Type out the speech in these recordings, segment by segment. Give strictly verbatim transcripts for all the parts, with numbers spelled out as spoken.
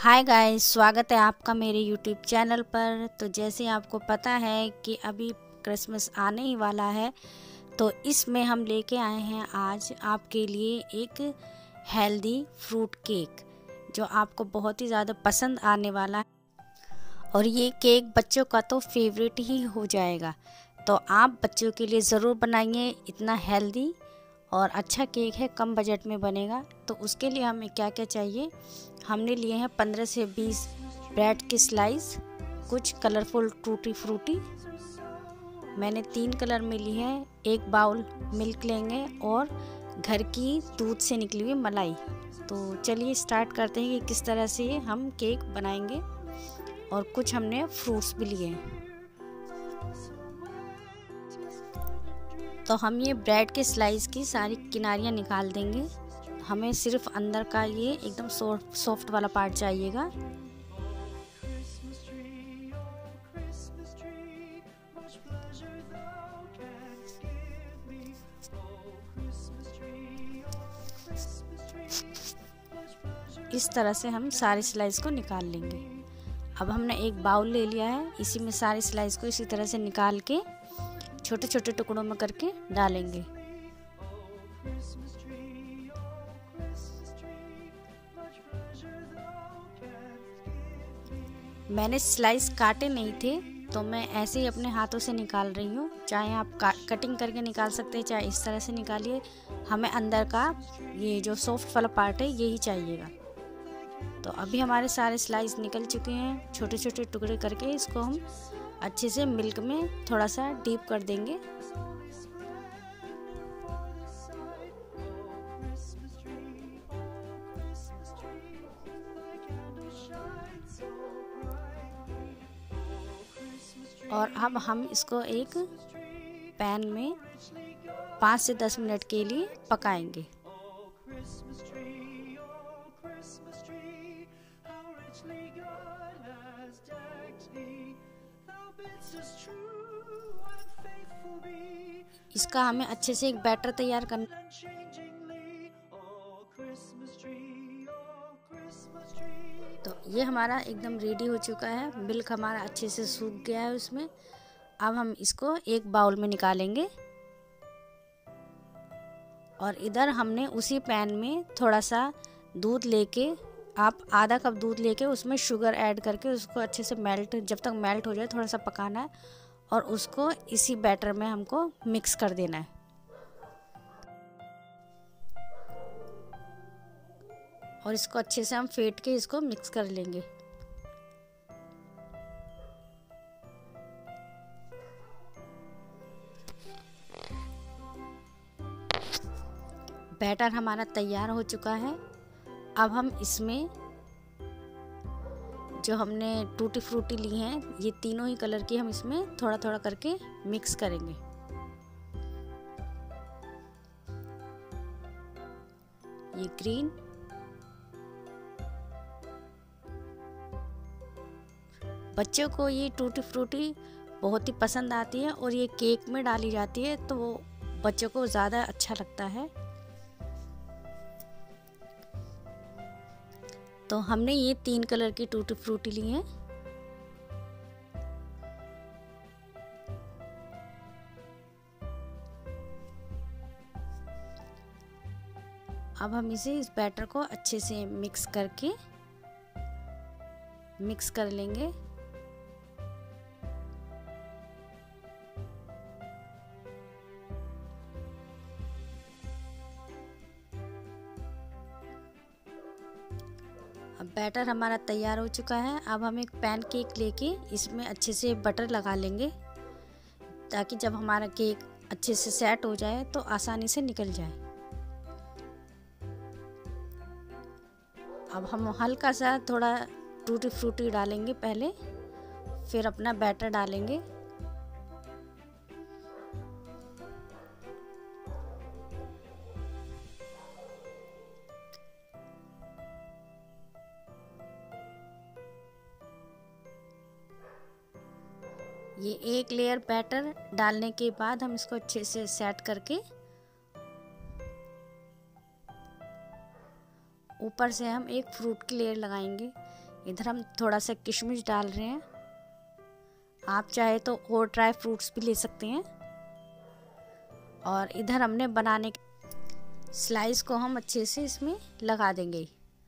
Hi guys, स्वागत है आपका मेरे यूट्यूब चैनल पर। तो जैसे आपको पता है कि अभी क्रिसमस आने ही वाला है, तो इसमें हम लेके आए हैं आज आपके लिए एक हेल्दी फ्रूट केक जो आपको बहुत ही ज़्यादा पसंद आने वाला है। और ये केक बच्चों का तो फेवरेट ही हो जाएगा। तो आप बच्चों के लिए ज़रूर बनाइए। इतना हेल्दी और अच्छा केक है, कम बजट में बनेगा। तो उसके लिए हमें क्या क्या चाहिए, हमने लिए हैं पंद्रह से बीस ब्रेड के स्लाइस, कुछ कलरफुल टूटी फ्रूटी मैंने तीन कलर में ली है, एक बाउल मिल्क लेंगे और घर की दूध से निकली हुई मलाई। तो चलिए स्टार्ट करते हैं कि किस तरह से हम केक बनाएंगे। और कुछ हमने फ्रूट्स भी लिए हैं। तो हम ये ब्रेड के स्लाइस की सारी किनारियाँ निकाल देंगे। हमें सिर्फ अंदर का ये एकदम सॉफ्ट सॉफ्ट वाला पार्ट चाहिएगा। इस तरह से हम सारे स्लाइस को निकाल लेंगे। अब हमने एक बाउल ले लिया है, इसी में सारे स्लाइस को इसी तरह से निकाल के छोटे छोटे टुकड़ों में करके डालेंगे। मैंने स्लाइस काटे नहीं थे, तो मैं ऐसे ही अपने हाथों से निकाल रही हूँ। चाहे आप कटिंग करके निकाल सकते हैं, चाहे इस तरह से निकालिए। हमें अंदर का ये जो सॉफ्ट वाला पार्ट है यही चाहिएगा। तो अभी हमारे सारे स्लाइस निकल चुके हैं। छोटे छोटे टुकड़े करके इसको हम अच्छे से मिल्क में थोड़ा सा डीप कर देंगे। और अब हम इसको एक पैन में पाँच से दस मिनट के लिए पकाएंगे। इसका हमें अच्छे से एक बैटर तैयार करना। तो ये हमारा एकदम रेडी हो चुका है। मिल्क हमारा अच्छे से सूख गया है उसमें। अब हम इसको एक बाउल में निकालेंगे। और इधर हमने उसी पैन में थोड़ा सा दूध लेके, आप आधा कप दूध लेके उसमें शुगर ऐड करके उसको अच्छे से मेल्ट, जब तक मेल्ट हो जाए थोड़ा सा पकाना है। और उसको इसी बैटर में हमको मिक्स कर देना है। और इसको अच्छे से हम फेंट के इसको मिक्स कर लेंगे। बैटर हमारा तैयार हो चुका है। अब हम इसमें जो हमने टूटी फ्रूटी ली हैं, ये तीनों ही कलर की हम इसमें थोड़ा थोड़ा करके मिक्स करेंगे। ये ग्रीन, बच्चों को ये टूटी फ्रूटी बहुत ही पसंद आती है और ये केक में डाली जाती है तो वो बच्चों को ज़्यादा अच्छा लगता है। तो हमने ये तीन कलर की टूटी फ्रूटी ली है। अब हम इसे इस बैटर को अच्छे से मिक्स करके मिक्स कर लेंगे। अब बैटर हमारा तैयार हो चुका है। अब हम एक पैन केक लेके इसमें अच्छे से बटर लगा लेंगे, ताकि जब हमारा केक अच्छे से सेट हो जाए तो आसानी से निकल जाए। अब हम हल्का सा थोड़ा टूटी फ्रूटी डालेंगे पहले, फिर अपना बैटर डालेंगे। ये एक लेयर बैटर डालने के बाद हम इसको अच्छे से सेट करके ऊपर से हम एक फ्रूट की लेयर लगाएंगे। इधर हम थोड़ा सा किशमिश डाल रहे हैं। आप चाहे तो और ड्राई फ्रूट्स भी ले सकते हैं। और इधर हमने बनाने के स्लाइस को हम अच्छे से इसमें लगा देंगे।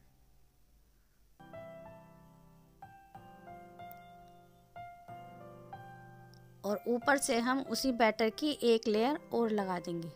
और ऊपर से हम उसी बैटर की एक लेयर और लगा देंगे।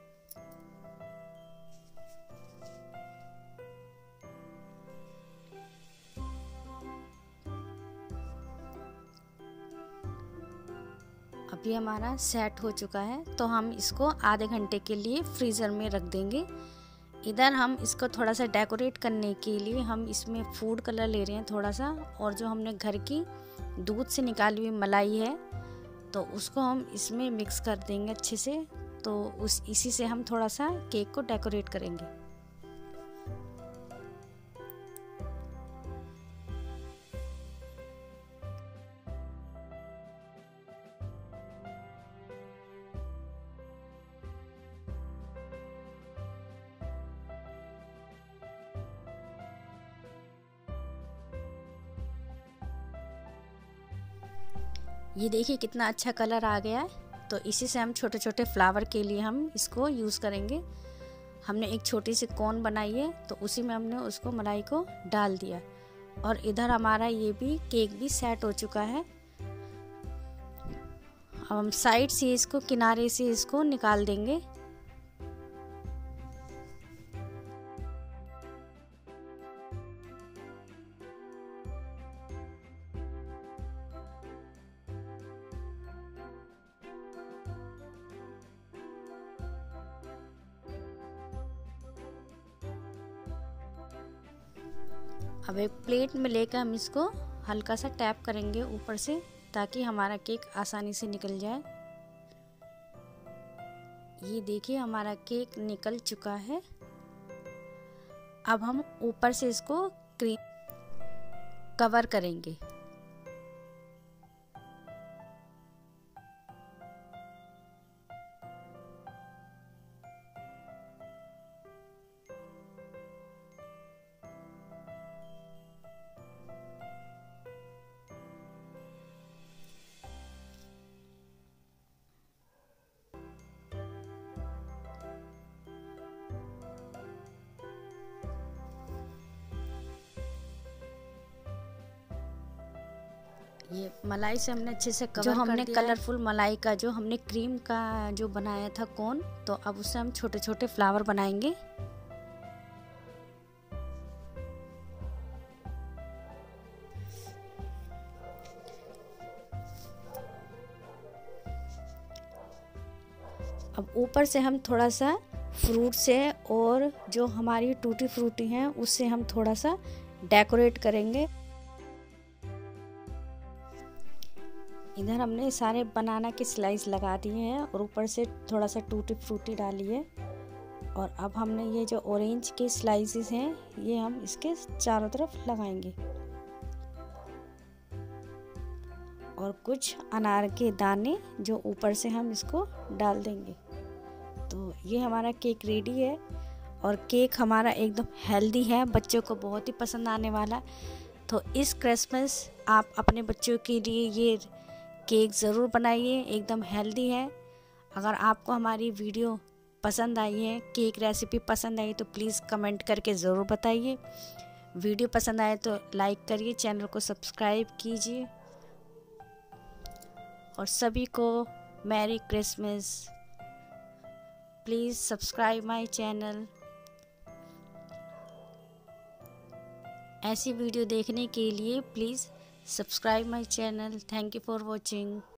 अभी हमारा सेट हो चुका है, तो हम इसको आधे घंटे के लिए फ्रीज़र में रख देंगे। इधर हम इसको थोड़ा सा डेकोरेट करने के लिए हम इसमें फूड कलर ले रहे हैं थोड़ा सा, और जो हमने घर की दूध से निकाली हुई मलाई है तो उसको हम इसमें मिक्स कर देंगे अच्छे से। तो उस इसी से हम थोड़ा सा केक को डेकोरेट करेंगे। ये देखिए कितना अच्छा कलर आ गया है। तो इसी से हम छोटे छोटे फ्लावर के लिए हम इसको यूज़ करेंगे। हमने एक छोटी सी कोन बनाई है, तो उसी में हमने उसको मलाई को डाल दिया। और इधर हमारा ये भी केक भी सेट हो चुका है। अब हम साइड से इसको किनारे से इसको निकाल देंगे। अब एक प्लेट में लेकर हम इसको हल्का सा टैप करेंगे ऊपर से, ताकि हमारा केक आसानी से निकल जाए। ये देखिए हमारा केक निकल चुका है। अब हम ऊपर से इसको क्रीम कवर करेंगे। ये मलाई से हमने अच्छे से कवर जो हमने कलरफुल मलाई का जो हमने क्रीम का जो बनाया था कोन, तो अब उससे हम छोटे छोटे फ्लावर बनाएंगे। अब ऊपर से हम थोड़ा सा फ्रूट से और जो हमारी टूटी फ्रूटी हैं उससे हम थोड़ा सा डेकोरेट करेंगे। इधर हमने सारे बनाना के स्लाइस लगा दिए हैं और ऊपर से थोड़ा सा टूटी फ्रूटी डाली है। और अब हमने ये जो ऑरेंज के स्लाइसेस हैं ये हम इसके चारों तरफ लगाएंगे। और कुछ अनार के दाने जो ऊपर से हम इसको डाल देंगे। तो ये हमारा केक रेडी है। और केक हमारा एकदम हेल्दी है, बच्चों को बहुत ही पसंद आने वाला। तो इस क्रिसमस आप अपने बच्चों के लिए ये केक ज़रूर बनाइए, एकदम हेल्दी है। अगर आपको हमारी वीडियो पसंद आई है, केक रेसिपी पसंद आई, तो प्लीज़ कमेंट करके ज़रूर बताइए। वीडियो पसंद आए तो लाइक करिए, चैनल को सब्सक्राइब कीजिए। और सभी को merry Christmas. Please subscribe my channel. ऐसी वीडियो देखने के लिए please subscribe my channel. Thank you for watching.